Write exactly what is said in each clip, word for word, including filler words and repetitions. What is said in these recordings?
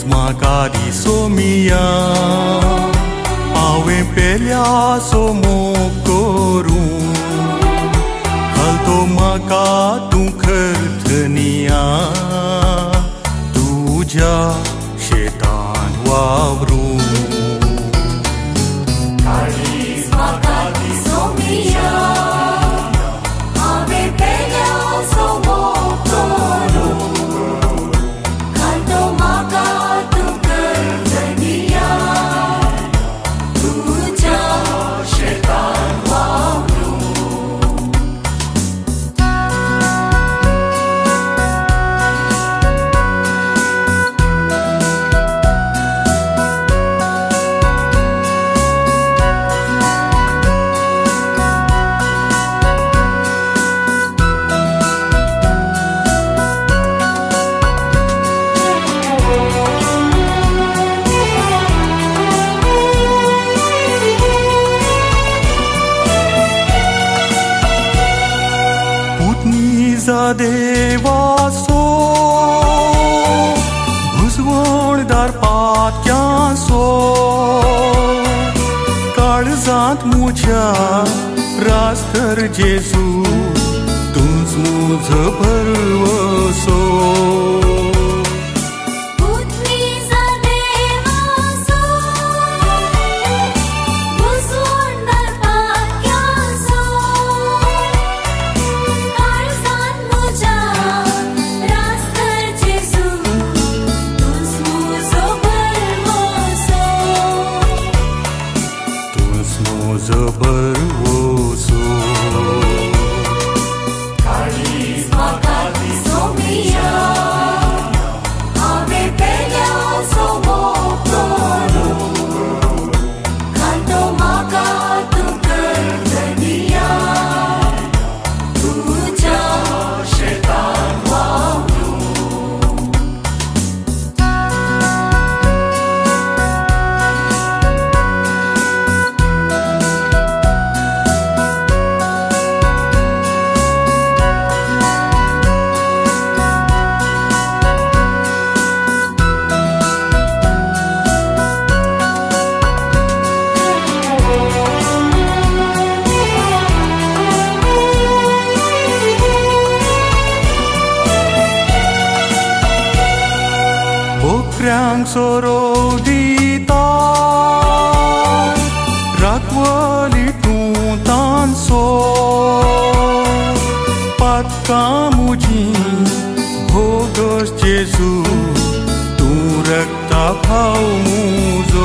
Magari somia Awe pelea somo koru Halto maka tu khartnia Tuja shetan wavru Kalis Magari somia Awe pelea somo koru Halto maka Deva so Bhusvan dar paat kya so Karzat mucha rastar Jesu Tuns mujh bharvaso Krang sorodita Rakwali tuntan so Pat kamuji Bhogos Jesu Tu rakta bhav mujo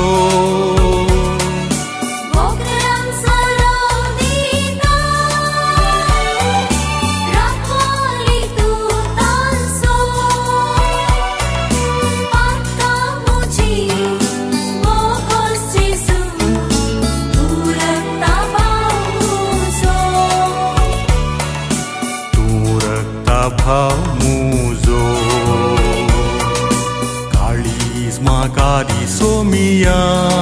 muzo Kalis Magari somia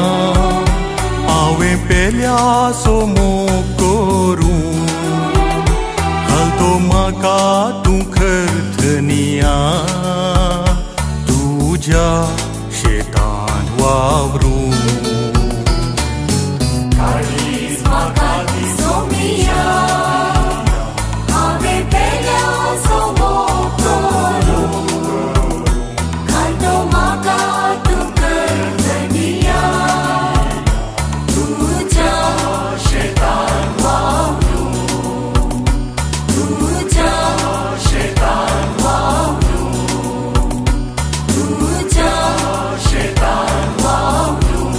Awe pelea somo koru Halto maka tu khartnia Tuja shetan wavru Kalis Magari somia Awe pelea somo koru Halto maka tu khartnia Tuja shetan wavru Tuja shetan wavru Tuja shetan wavru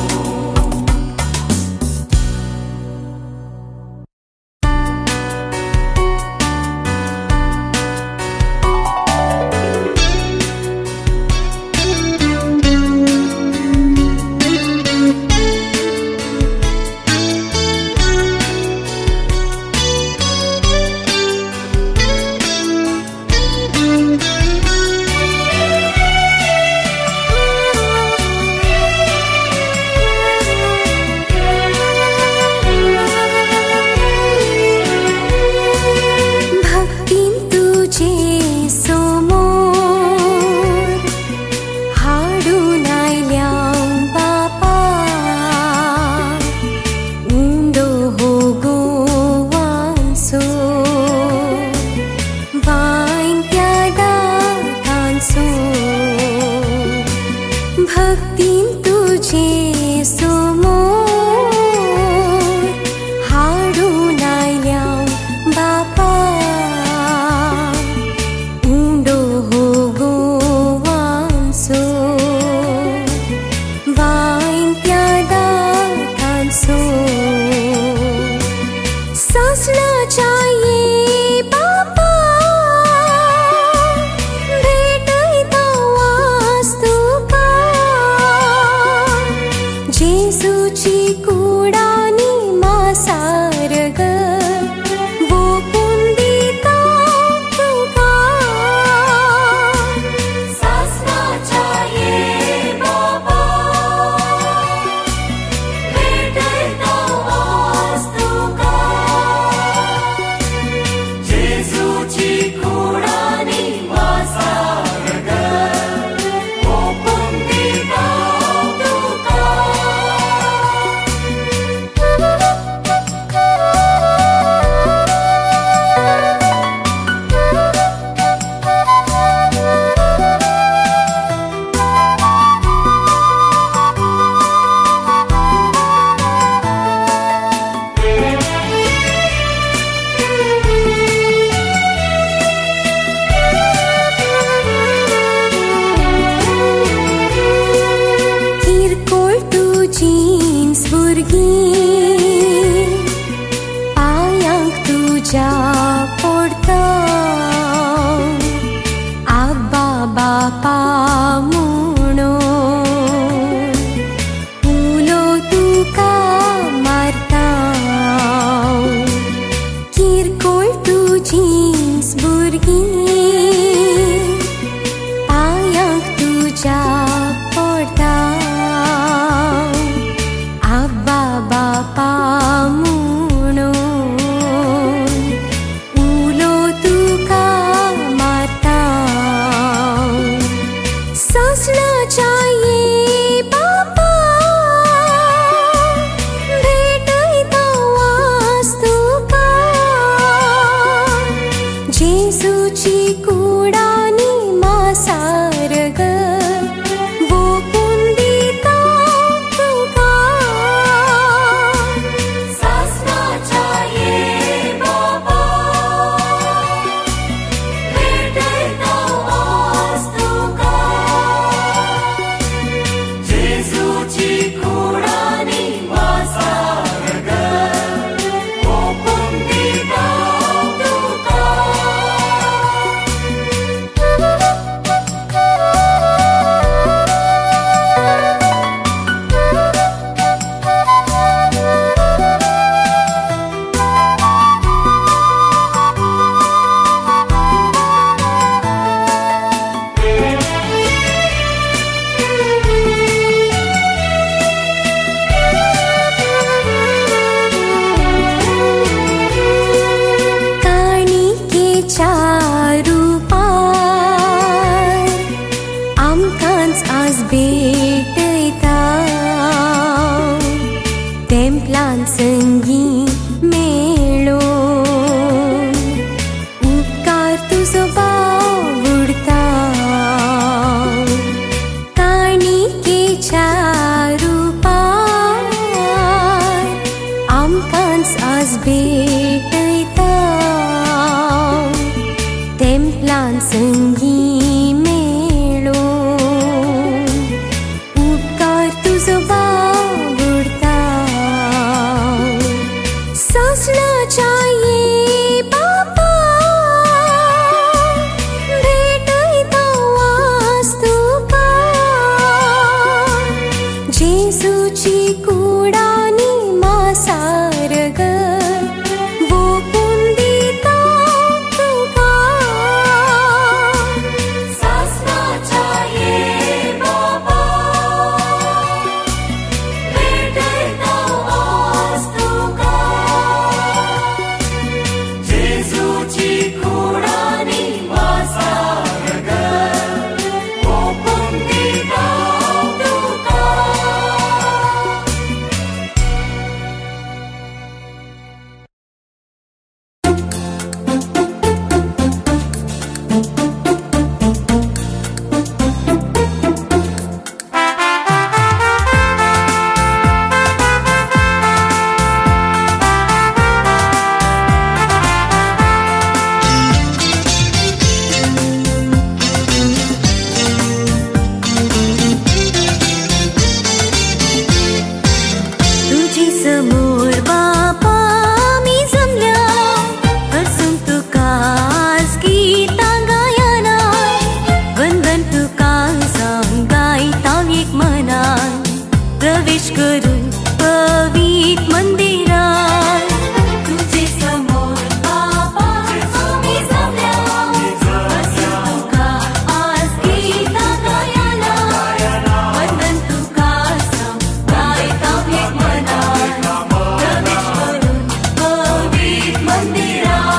सोचना चाहिए बाबा भेटैता वास्तुका जेसुची कुडानी मासारग वो कुंदिता तुका सासना चाहिए बाबा भेटैता वास्तुका जेसुची कुडानी मासारग वो कुंदिता तुका काणी के चारू पार आमकांच आज भेटैता तेंपलान संगी मेळो उपकार तुजो बावुरता काणी के चारू पार आमकांच आज भेटैता तेंपलान संगी मेळो उपकार तुजो बावुरता सोचना चाहिए बाबा भेटैता वास्तुका जेसुची कुडानी मासारग वो कुंदिता तुका सासना चाहिए बाबा भेटैता वास्तुका जेसुची कुडानी मासारग वो कुंदिता तुका तुझी समोर बापा मी जमल्या हसून तुका आज गीतां गायना वंदन तुका सांग गायता एक मनान प्रवेश करून पवित्र मंदिरात तुझे समोर बाबा आम्ही जमल्या हसून तुका आज गीतां गायना वंदन तुका सांग गायता एक मनान प्रवेश करून पवित्र मंदिरात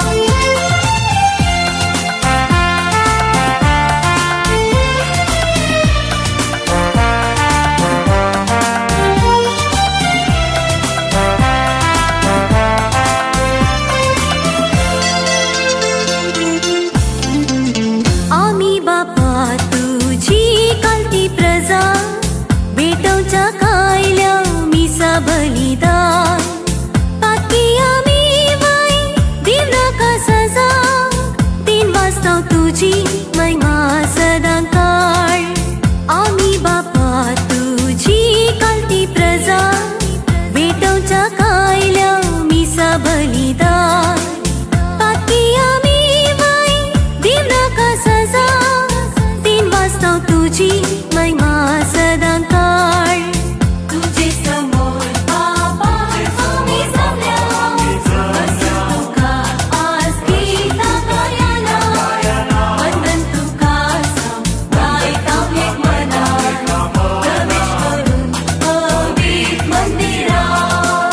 आमी बापा तुझी कालती प्रजा भेटवच्या कायल्या मिसा बलिदान ताकी आमी वय दिवनाका सजा तीन वाजता तुझी महिमा सदां काळ आमी बापा तुझी कालती प्रजा भेटवच्या कायल्या मिसा बलिदान ताकी आमी वय दिवनाका सजा तीन वाजता तुझी महिमा सदां काळ तुझे समोर बाबा आम्ही जमल्या हसून तुका आज गीतां गायना वंदन तुका सांग गायता एक मनान प्रवेश करून पवित्र मंदिरात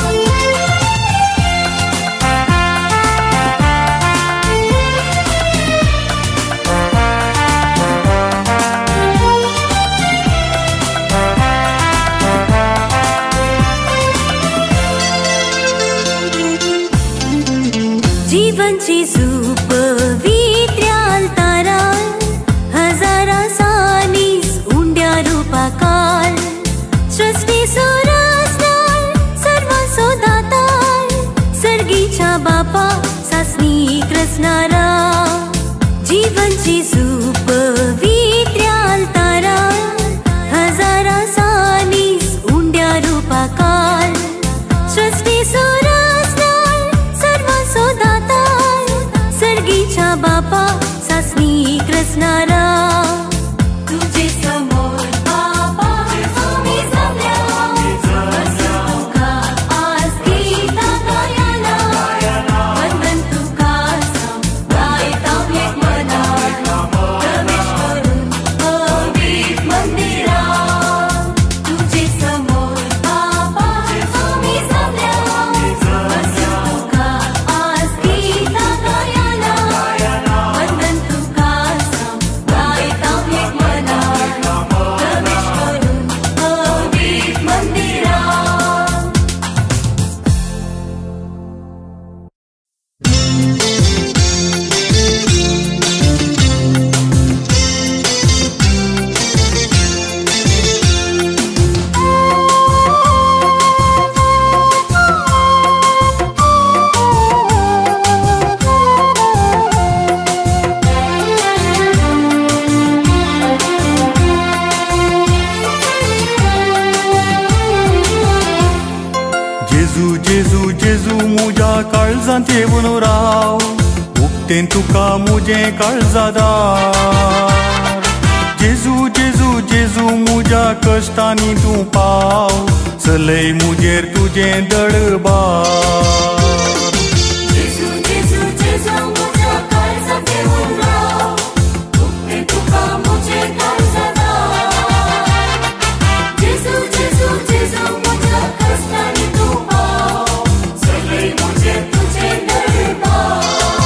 जीवन जेजू पवित्र्याल ताराल हजारा सानीस उंड्या रूपाकाल सृष्टी सुरस्तार सर्व सोदातार सर्गीच्या बापा सासनी कृष्णारा जीवन जेजू पवित्र्याल ताराल हजारा सानीस उंड्या रूपाकाल सृष्टी सुरस्तार सर्व सोदातार सर्गीच्या बापा सासनी कृष्णारा तुझे समोर बाबा आम्ही जमल्या बसून तुका आज गीता गायला वंदन तुका गायता एक मनात प्रवेश करून पवित्र मंदिरात तुझे समोर बाबा आम्ही जमल्या बसून तुका आज गीता गायला वंदन तुका गायता एक मनात प्रवेश करून पवित्र मंदिरात जेजू जेजू जेजू मुजा काळजांत येवन राव उक्तें तुका मुजे काळजादार जेजू जेजू जेजू मुजा कश्टांनी तूं पाव चलय मुजेर तुजें दळबार जेजू जेजू जेजू मुझ्या काळजांत येवन राव उक्तें तुका मुजे काळजादार जेजू जेजू जेजू मुझ्या कश्टांनी तूं पाव चलय मुजेर तुजें दळबार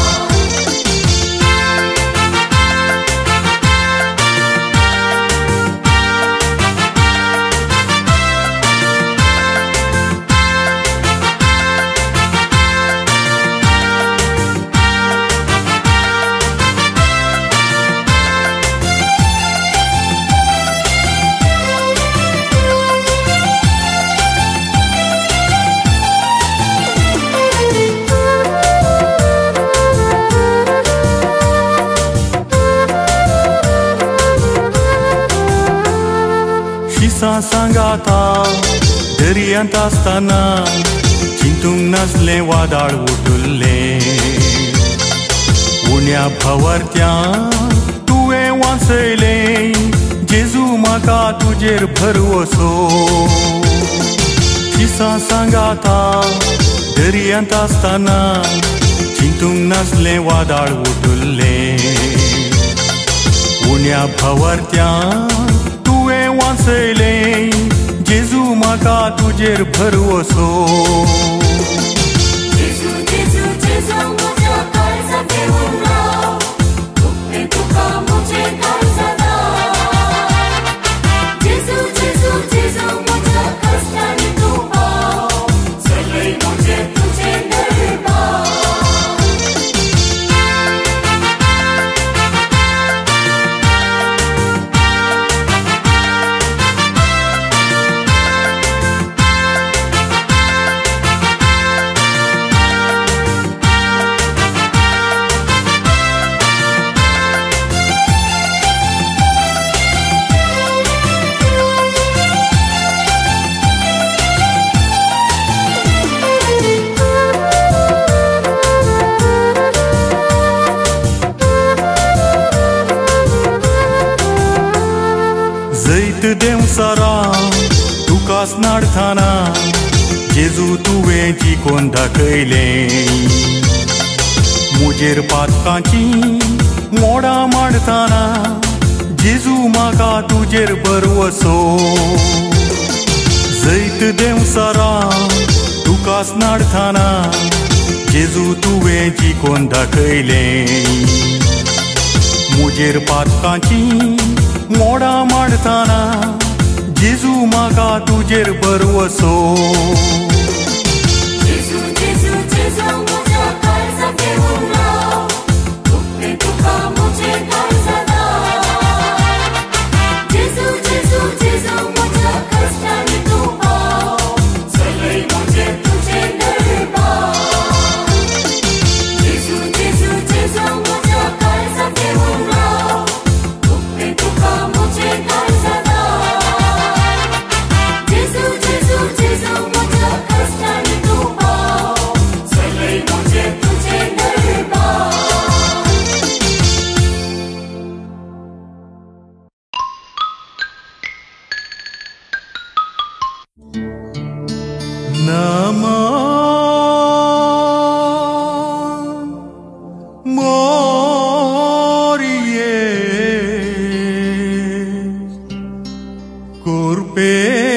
शिसा सांगाता दर्यांत आसतना चिंतूंक नासलें वादळ उठुल्लें उण्या भावार्थ्यान तुवें वाचयलें जेजू म्हाका तुजेर भरवसो शिसा सांगाता दर्यांत आसतना चिंतूंक नासलें वादळ उठुल्लें उण्या भावार्थ्यान तुवें वाचयलें जेजू म्हाका तुजेर भरवसो जेजू जेजू जेजू मुझ्या काळजांत येवन राव उक्तें तुका मुजे काळजादार जेजू जेजू जेजू मुझ्या कश्टांनी तूं पाव चलय मुजेर तुजें दळबार जैत देव सारा तुकाच नाडथाना जेजू तुवें जिखोन दाखयलें मुजेर पातकांची मोडां मांडतना जेजू म्हाका तुजेर भरवसो जैत देव सारा तुकाच नाडथाना जेजू तुवें जिखोन दाखयलें मुजेर पातकांची मोडां मांडतना जेजू म्हाका तुजेर भरवसो जेजू जेजू जेजू मुझ्या काळजांत घेऊन राव, दुखते तुका मुझे धर सदा. जेजू जेजू जेजू माझ्या कष्टाने तू पाव, सगळे मुझे तुझे दरबार. जेजू जेजू जेजू माझ्या काळजात घेऊन राव, दुखते तुका मुझे धर सदा. जेजू जेजू जेजू माझ्या कष्टाने तू पाव, सगळे मुझे तुझे दरबार. Nama Morie Kurpe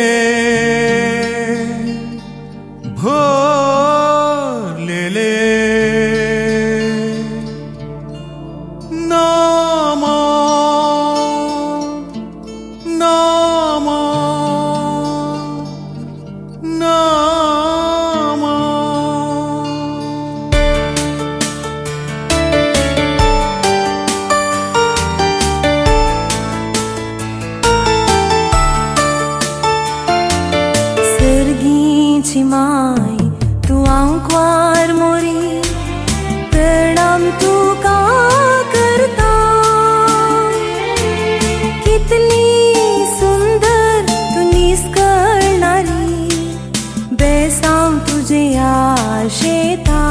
Bholele Nama Nama Nama सर्गीची माय तू आंकवार मोरी, प्रणाम तू का करता. कितली सुंदर तू निस्कळणारी, बेसांव तुझे आशेता.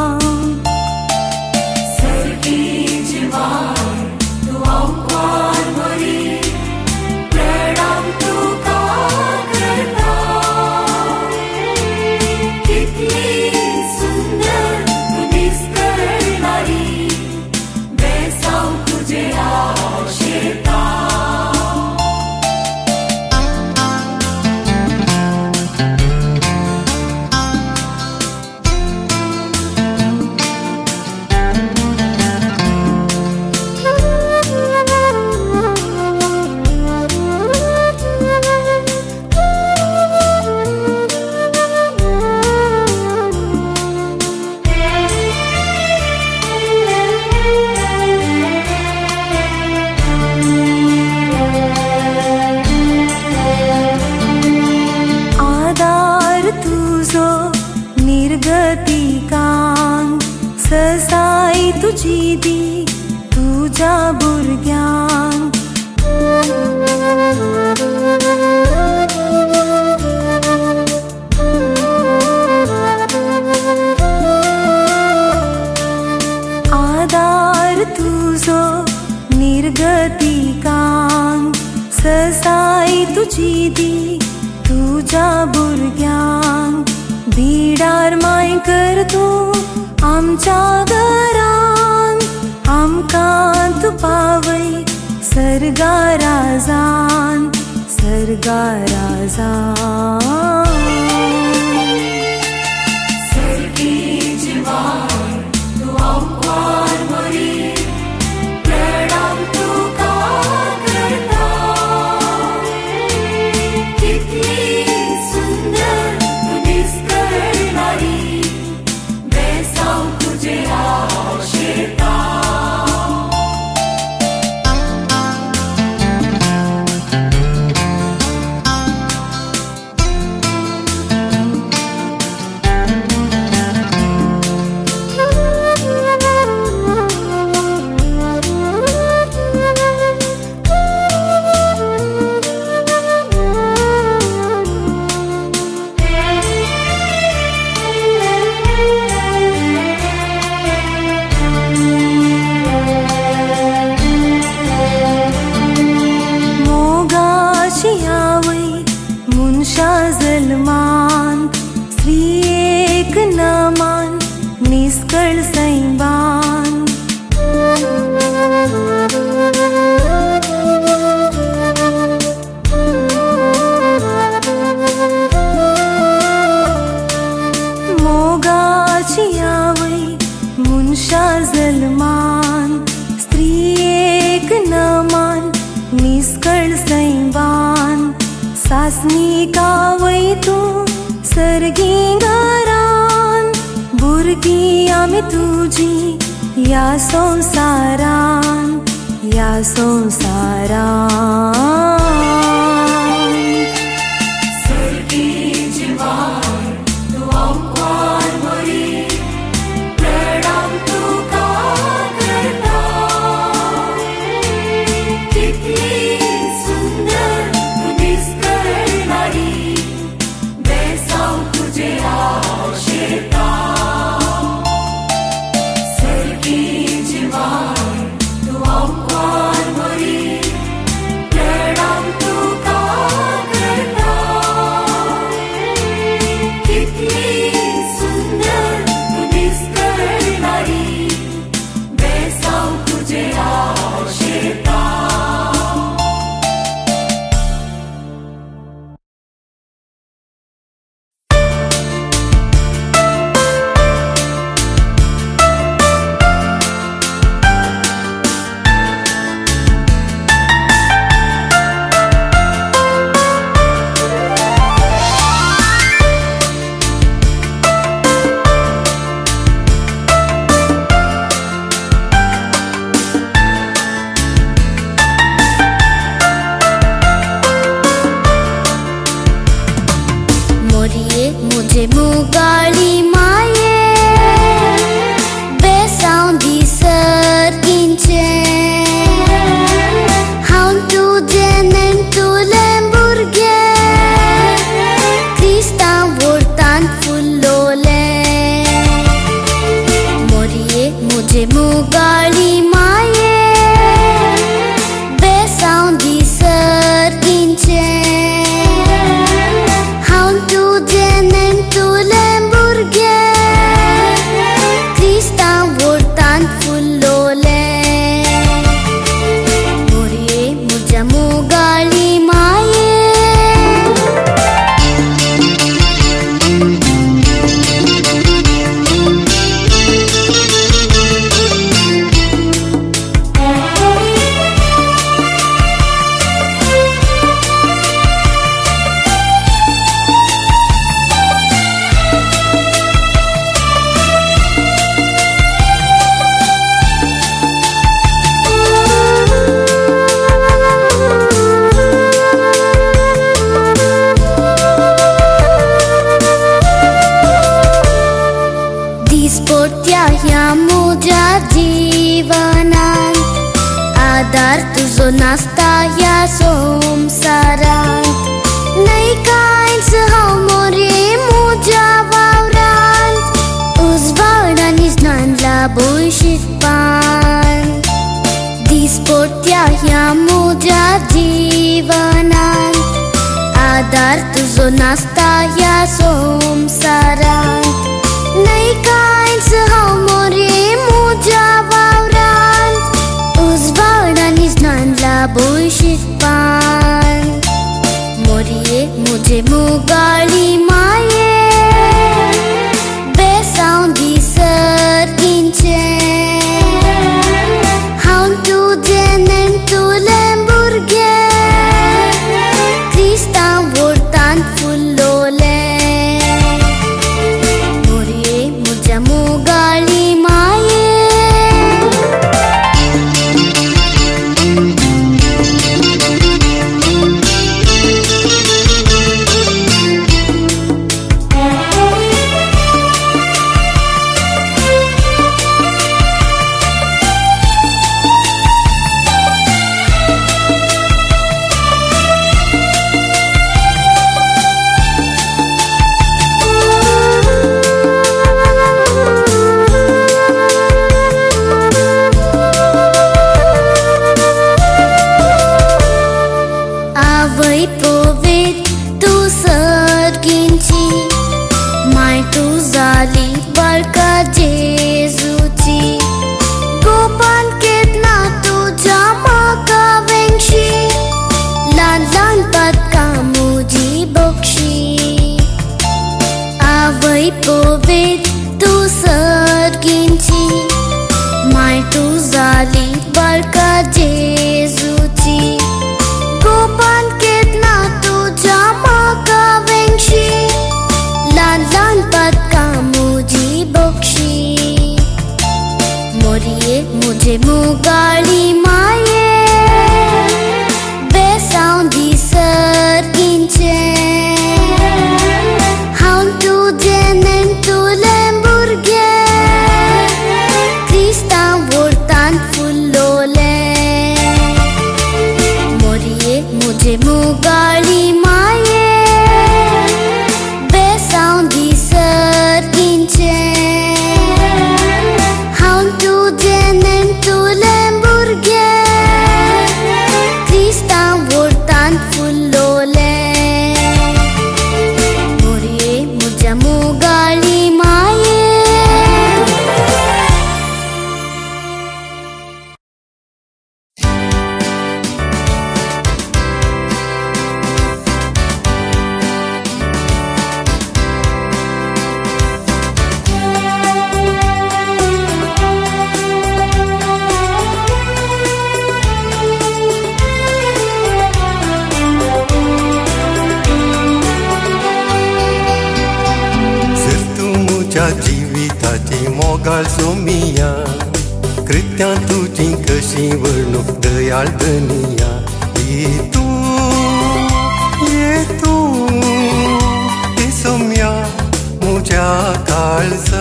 सर्गीची माय तू आंकवार मोरी, प्रणाम तू का करता. कितली सुंदर तू निस्कळणारी, बेसांव तुझे आशेता. आधार तुझो निर्गतिकांक, ससाई तुझी दी तुझ्या भुरग्यांक. आधार तुझो निर्गतिकांक, ससाई तुझी दी तुझ्या भुरग्यांक. बिडार माय कर तू आमच्या घरान, आमकां तू पावय सर्गा राजान, सर्गा राजान. सर्गीची माय तू आंकवार मोरी, प्रणाम तू का करता. कितली सुंदर तू निस्कळणारी, बेसांव तुझे आशेता. मुनशा जल्मान, स्त्री एक नमान, निष्कळ सैबान. मोगाची आवई मुनशा जल्मान, स्त्री एक नमान, निष्कळ सैबान. सासनी कावय तू सर्गी घरान, भुरगी स्थिती आम्ही तुझी या संसारान या संसारान Lan lan pat kamu ji bokshi मुझे मुगाली माये बेसाउँदी सर्किन्छे हाउन तुझे नैन तुलेम बुर्गे क्रिस्ता वोर्तान फुल्लोले मोरिए मुझे मुगाली माये जीविताची मोगाळ सोमिया कृत्यां तुझी कशी वर्णूक दयाळ दनिया ये तू ये तू ये सोम्या मुझ्या काळजा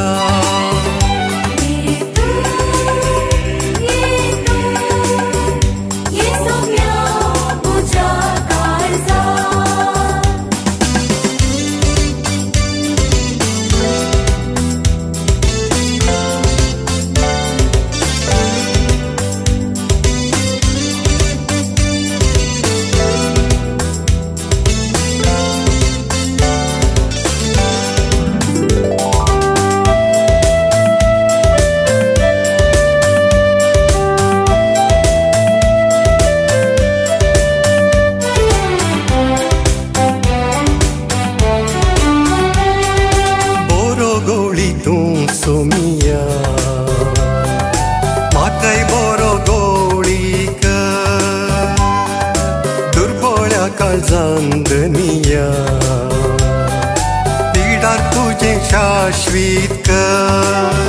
सोमिया म्हाकाय बरो गोळीक दुर्बळ्या काळजान दनिया पिडार तुझे शाश्वीत कर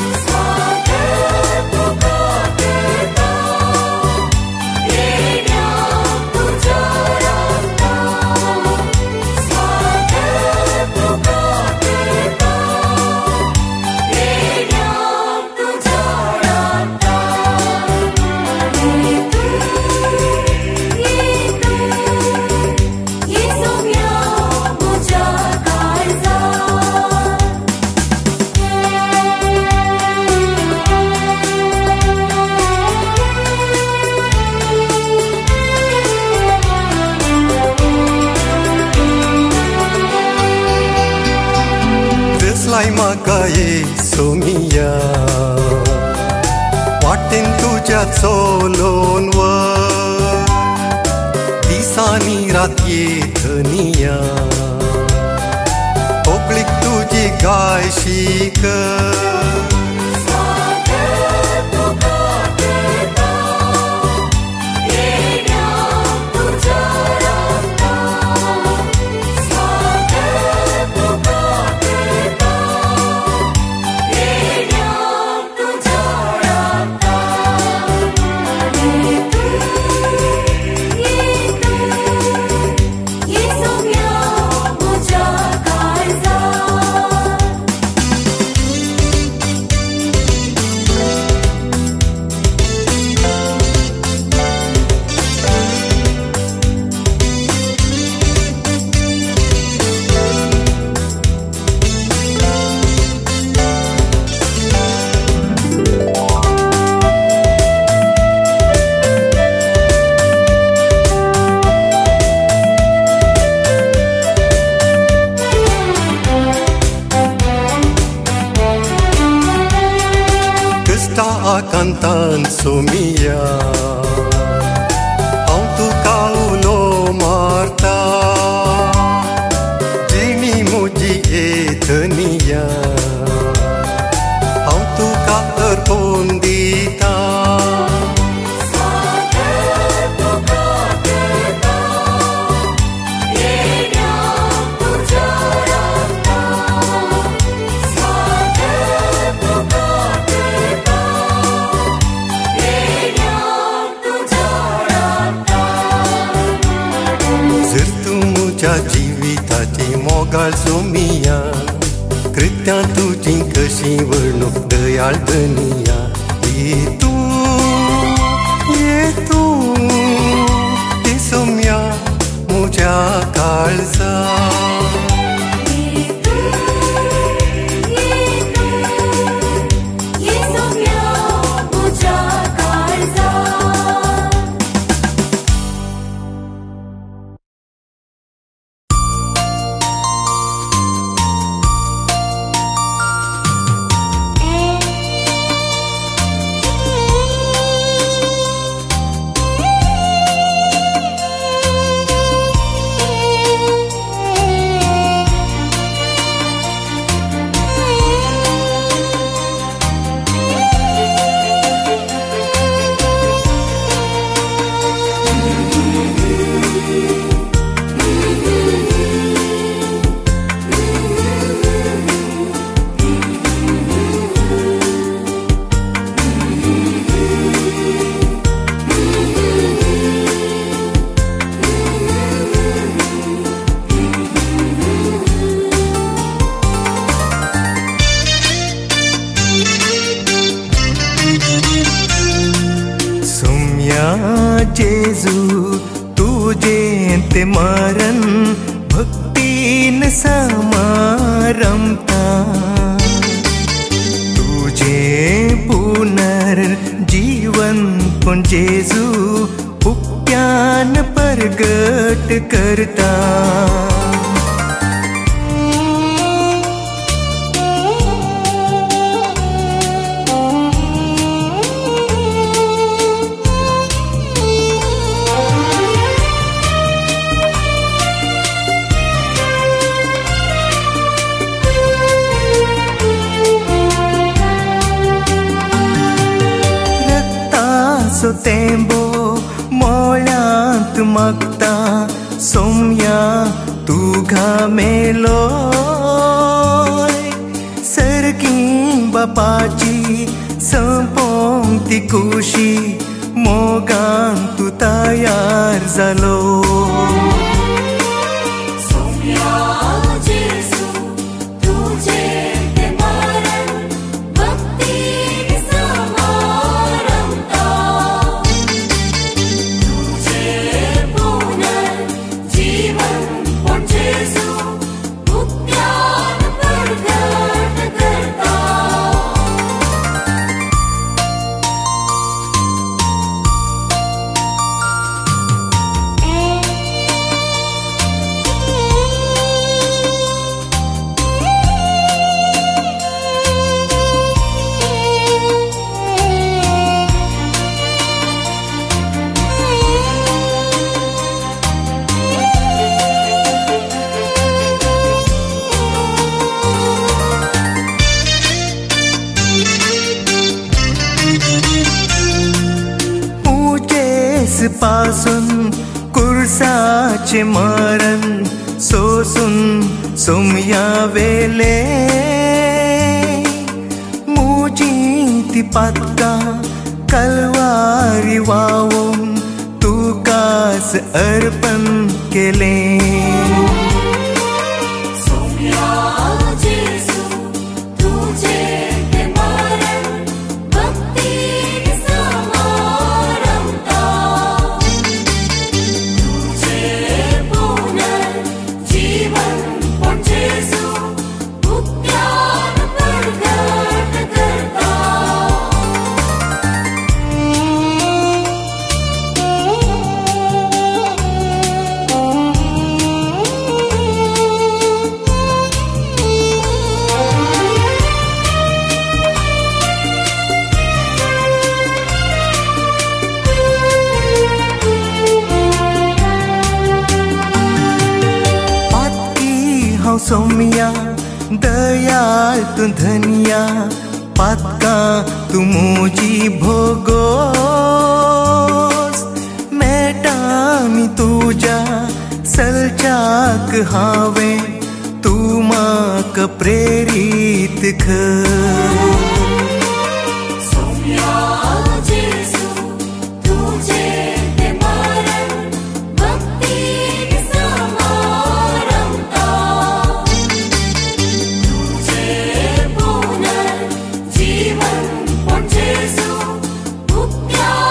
म्हाका ये सोमिया वाटेन तुझ्या चोलोन वर दिसांनी रातये धनिया तोकळीक तुजी गायशीक Cantan somia Au tu caulo marta Jini muji etania Au tu ca terpondita जीविताची मोगाळ सोमिया कृत्यां तुझी कशी वर्णूक दयाळ दनिया ये तू ये तू ये सोम्या काळजा जेजू तुझे ते मरण भक्तीन समारंभता तुझे पुनर्जीवन पण जेजू उपयान प्रगट करता सो तेंबो मोळ्यांत मागता सोम्या तुगा मेलोय सरकी बापाची संपोंक ती कुशी मोगान तू तयार जालो पासून कुर्साचे मरण सोसून सोमया वेले मुजी ती पातका कलवारी वावून तुकास अर्पण केले सोमिया दयाल तू धनिया पातका तू मुजी भोगोस मेटा मी तुझ्या सलचाक हावे तू माक प्रेरित कर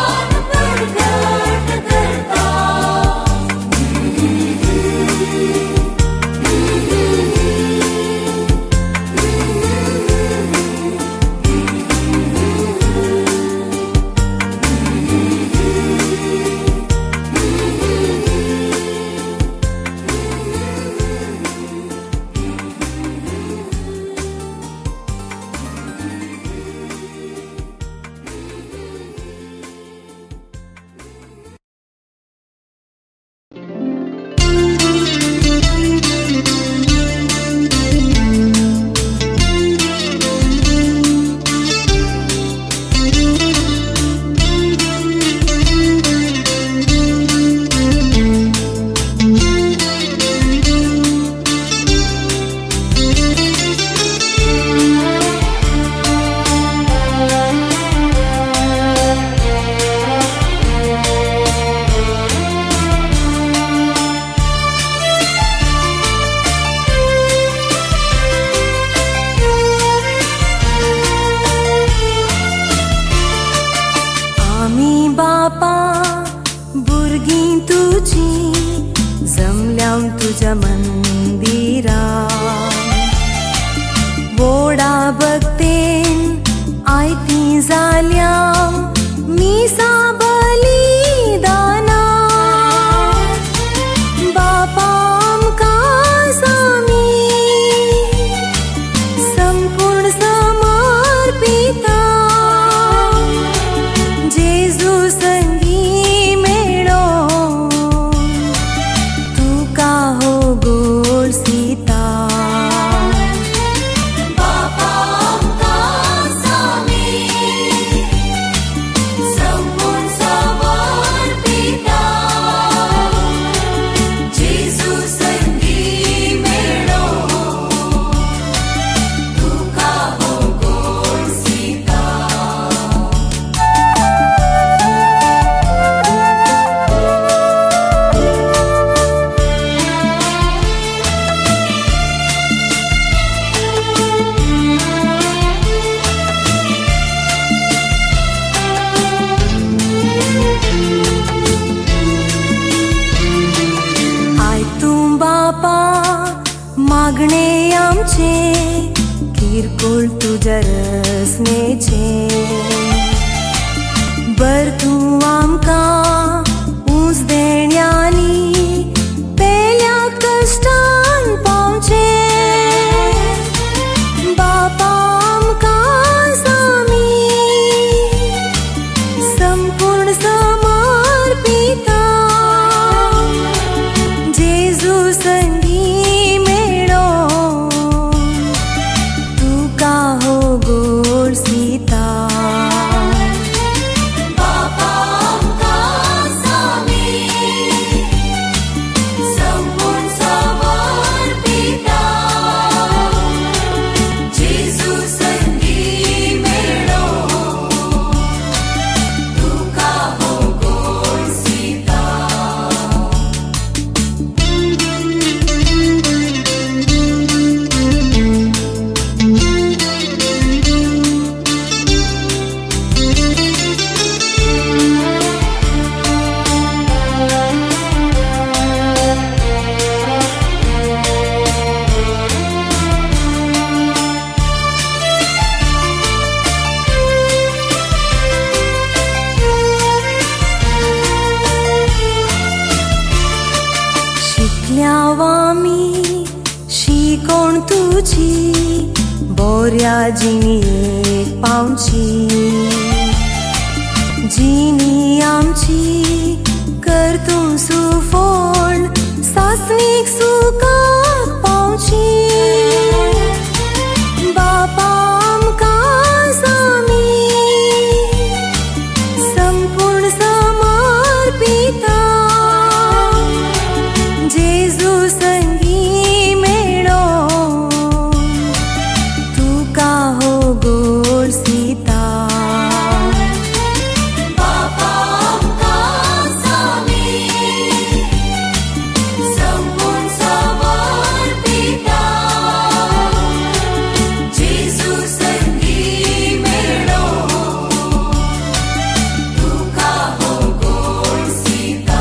Thank you. तुझ्या मंदिरा बोडा बघतेन आयती जाल्या मी साबली दाना बापा आमकां सामी संपूर्ण समर्पिता जेजू संगी मेळो तुका हो गोड सीता बापा आमकां सामी संपूर्ण समर्पिता जेजू संगी मेळो तुका हो गोड सीता आय तूं बापा मागणे आमचे किरकोळ तुझ्या रसनेचे बर तूं आमकां ऊंच देण्यानी पेल्या कश्टान पावचे बापा आमकां सामी संपूर्ण समर्पिता जेजू संगी मेळो तुका हो गोड सीता बापा आमकां सामी संपूर्ण समर्पिता जेजू संगी मेळो तुका हो गोड सीता शिकल्याव आमी शिकोण तुझी बोऱ्या जिणेक पावची जिणी आमची कर तूं सुफोण सासवीक सुखाक पावची बापा आमकां सामी संपूर्ण समर्पिता जेजू संगी मेळो तुका हो गोड सीता बापा आमकां सामी संपूर्ण समर्पिता जेजू संगी मेळो तुका हो गोड सीता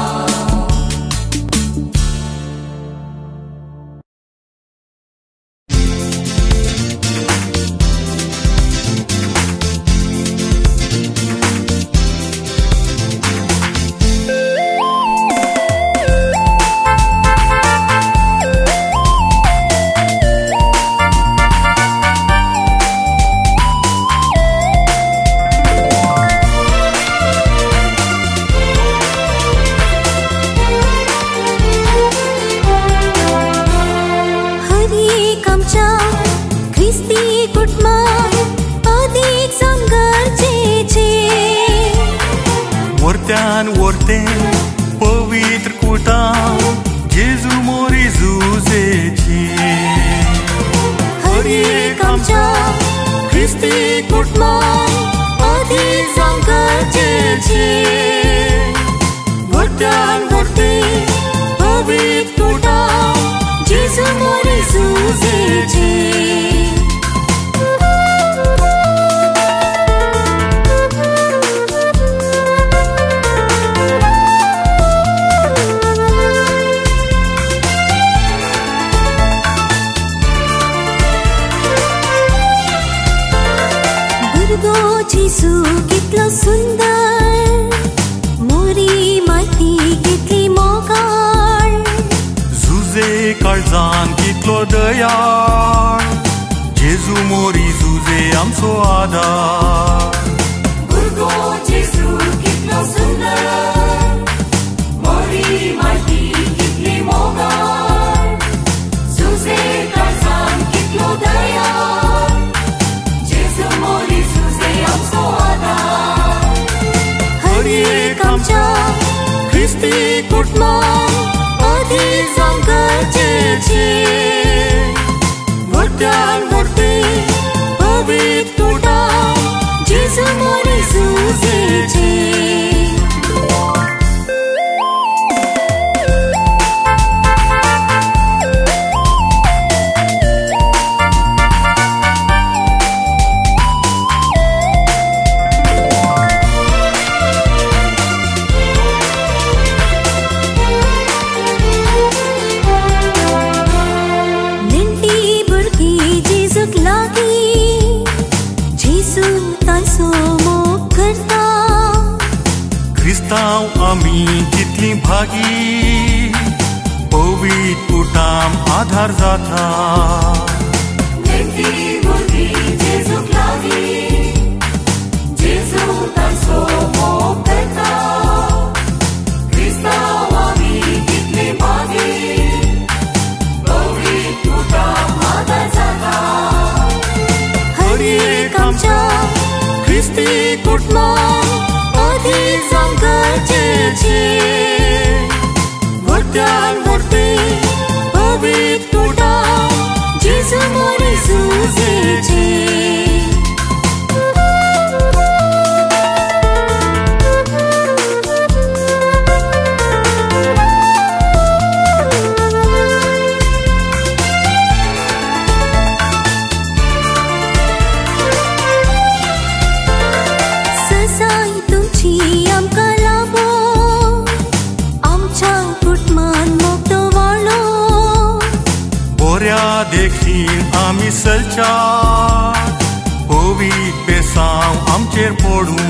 हरीक आमच्या ख्रिस्ती कुटुंबात अदीक संघर्चेचे वर्त्यान वर्ते पवित्र कुटां जेजू मोरी जुजेची हरीक आमच्या ख्रिस्ती कुटुंबात अदीक संघर्चेचे वर्त्यान वर्ते पवित्र कुटां जेजू मोरी जुजेची कितलो सुंदर मोरी माती कितली मोगाळ झुजे काळजान कितलो दयाळ जेजू मोरी झुजे आमचो आदार भुरगो जेजू कितलो सुंदर मोरी माती कितली मोगाळ झुजे काळजान कितलो दयाळ जेजू मोरी झुजे आमचो आदार हर एक आमच्या ख्रिस्ती कुटुंबान अधिक जावंक गरजेचें व्हडल्यान व्हडली पवित्र तुटा जेजू मोरी झुजेची क्रिस्तांव आमी कितली भागी पवित्र कुटाम आधार जाता नेमकी भुरगी जेजूक लागली जेजू तांचो मोग करता क्रिस्तांव आमी कितली भागी पवित्र कुटाम आधार जाता हर एक आमच्या ख्रिस्ती कुटुंबान अधिक जावंक गरजेचें व्हडल्यान व्हडली पवित्र तुटा जेजू मोरी झुजेची देखील आमी सलचात पवित्र बेसांव आमचेर पडूं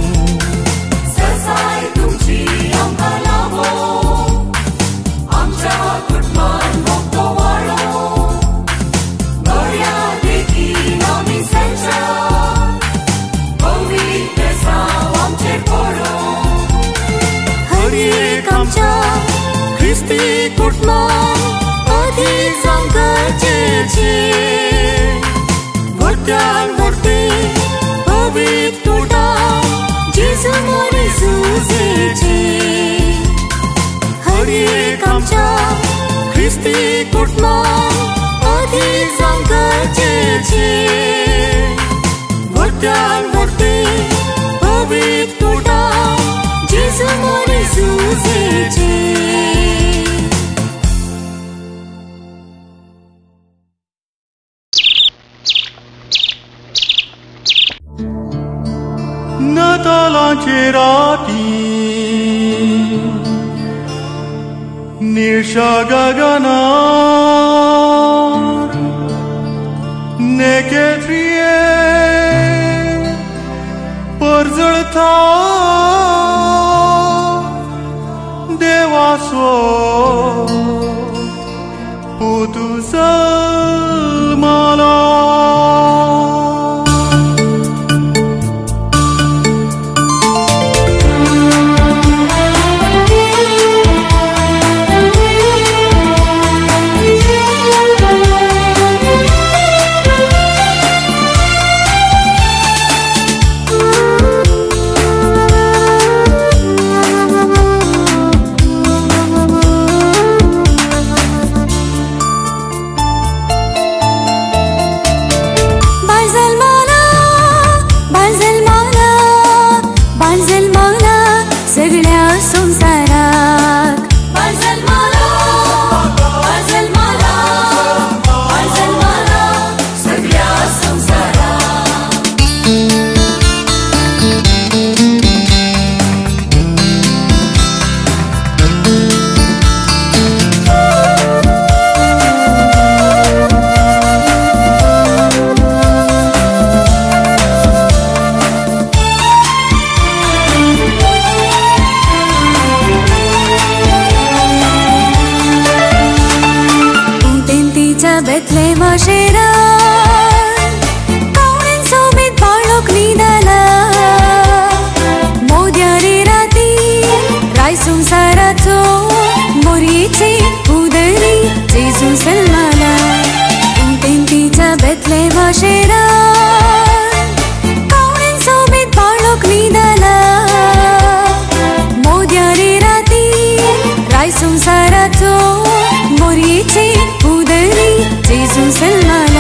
ससाय तुमची आमकां लाभो आमच्या कुटुंबान मोगतो वाडो बऱ्या देखील आमी सलचात पवित्र बेसांव आमचेर पडूं हर एक आमच्या ख्रिस्ती कुटुंबान अधिक जावंक गरजेचें व्हडल्यान व्हडली पवित्र तुटा जेजू मोरी झुजेची हर एक आमच्या ख्रिस्ती कुटुंबान अधिक जावंक गरजेचें व्हडल्यान व्हडली पवित्र तुटा जेजू मोरी झुजेची नातालांचे राती निळशा गगनार नेकेत्रिये परजळता देवासो पुतू जल्माला Thank you. बेथलेमा शेरा कावळेन सोबीत बाळोक न्हिदला मोद्यारे राती राय संसाराचो मोरयेची उदरी जेजू सल्माला उंटेंतीच्या बेथलेमा शेरा कावळेन सोबीत बाळोक न्हिदला मोद्यारे राती राय संसाराचो मोरयेची उदरी जेजू सल्माला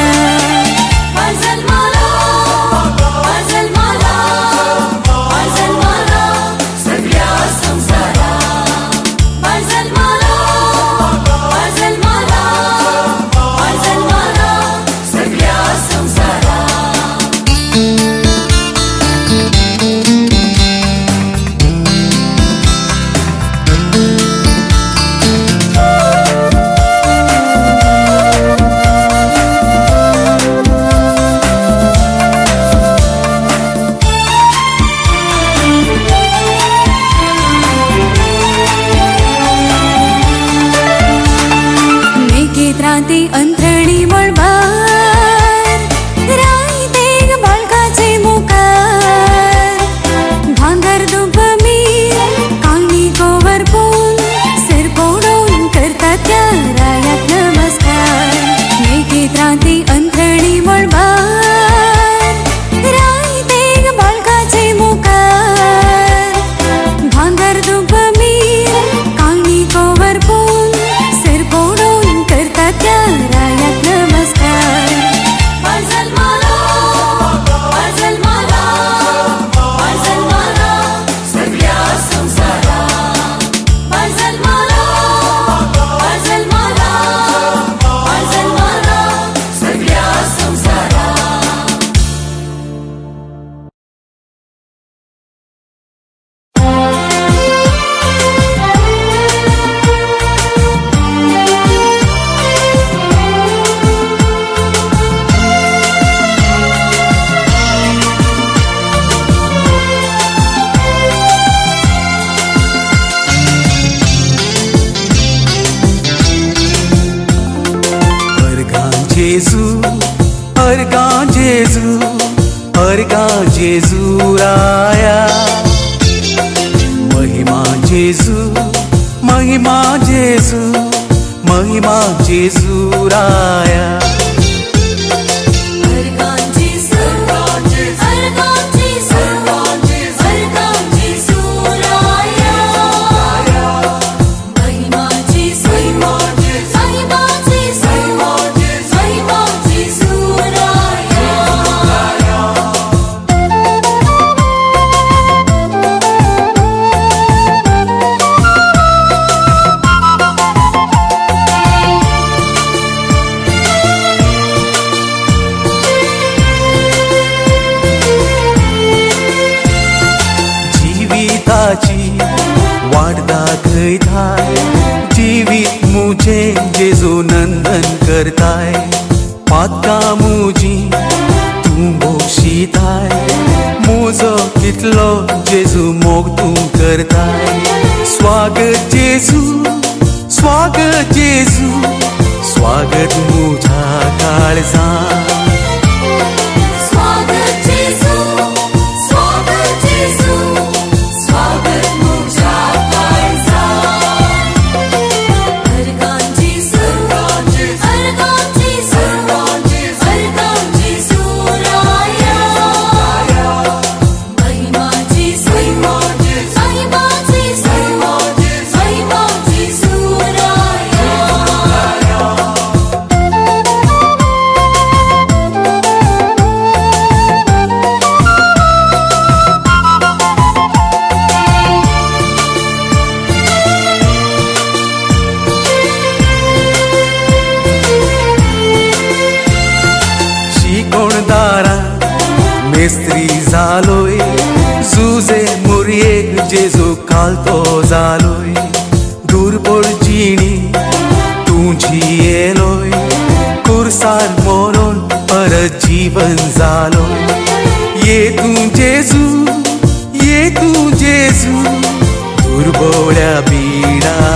ती अंतरणी मळबार राई तेग बाळकाचे मुखार भांगर दुब मीर कांगी कोवर पोन सिर पोडून करतात त्या रायाक नमस्कार मेघेत राती अंतरणी मळबार राई तेग बाळकाचे मुखार भांगर दुब मीर कांगी कोवर पोन सिर पोडून करतात त्या रायाक नमस्कार बाळजल माला बाळजल माला बाळजल माला सगळ्या संसारा बाळजल माला बाळजल माला बाळजल माला सगळ्या संसारा जेजू अर्गा जेजू अर्गा जेजू राया महिमा जेजू महिमा जेजू महिमा जेजू राया वाट दाखयताय जिवीत मुझे जेजू नंदन करताय पातका मुजी तू बोशिताय मुजो कितलो जेजू मोग तू करताय स्वागत जेजू स्वागत जेजू स्वागत मुझा काळजा मेस्त्री जालोय जुजे मुरयेक जेजू कालतो जालोय दूर पडचिणी तुझी येलोय कुर्सार मोरोन परत जीवन जालोय ये तू जेजू ये तू जेजू दुर्बोळ्या बिडा